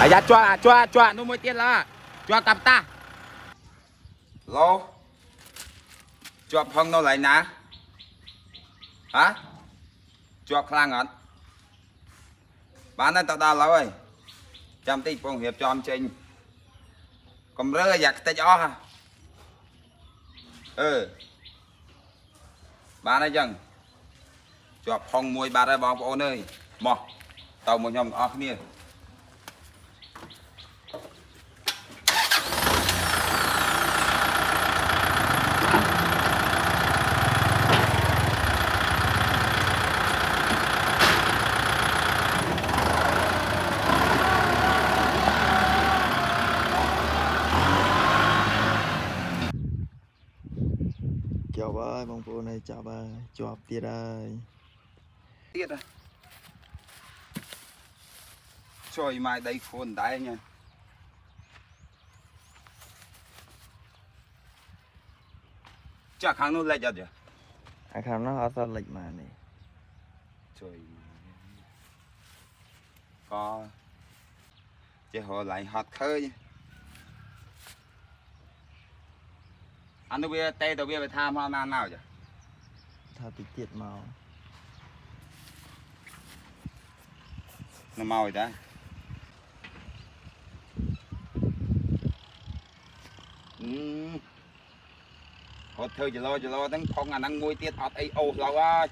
dạ cho nó mới tiền là cho cặp ta lô cho phong nó lại nè hả cho khang ngẩn bán nó tao lâu rồi chăm tí phong hiệp cho ông trình còn rơi giặc tay cho ha bán nó chừng cho phong mùi bà ra bóng ôn ơi mò tàu một nhom off nè chào ơi bông phụ này chào ơi chọp tiệt ơi tiệt à trời mai đây khôn đáy nha chắc kháng nó lệch rồi kháng nó ở sao lệch mà này trời có chứ họ lại hot khơi anh đâu biết tay đâu biết phải tham hoa nào chứ thao tí tiệt màu nó màu rồi ta hốt thôi chỉ lo đang phong anh đang môi tiết hot ấy ô lâu ơi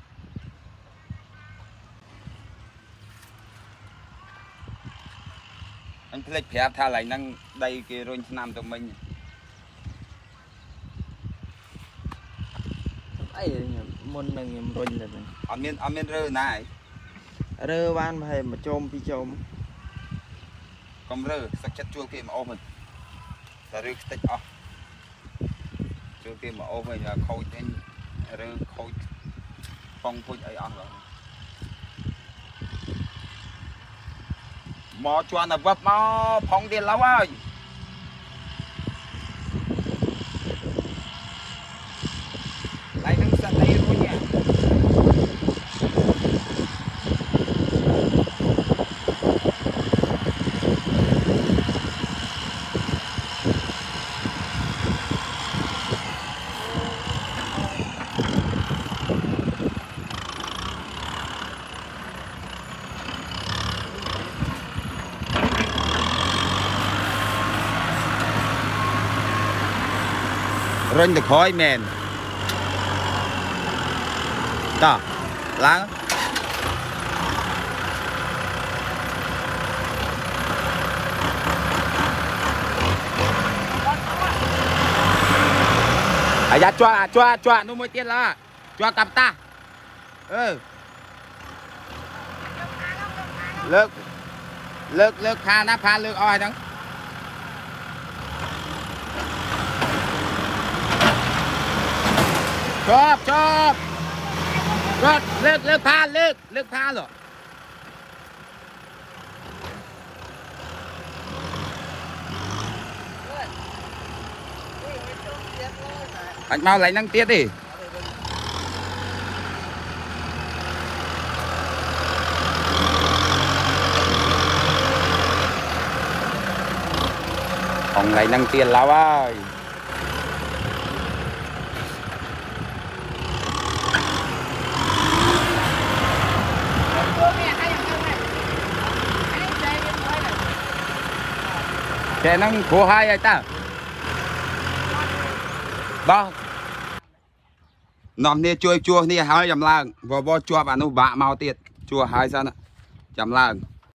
anh click phép tha lại năng đây kia rồi nam tụi mình ấy môn mình rồi là anh miên rơ này rơ ban hay mà chôm pi chôm không rơ sắc chất chua kia mà ôm mình ta rơ tích off chua kia mà ôm mình là khôi tên rơ khôi phong khôi ấy ăn rồi mò cho nó vấp mò phong tiền lâu ơi lại đứng sân đây luôn nha rinh được khói mền đó lá dạ cho nó mới tiền là cho cặp ta lực pha nó pha lực oi đó chop rồi lực pha rồi anh mau lấy năng tiết đi không lấy năng tiền lao ơi thế năng khổ hai ai ta đó nằm nè chua nè hai chấm lang và bo chua và nó bạ màu tiệt chua hai sao nè chấm lang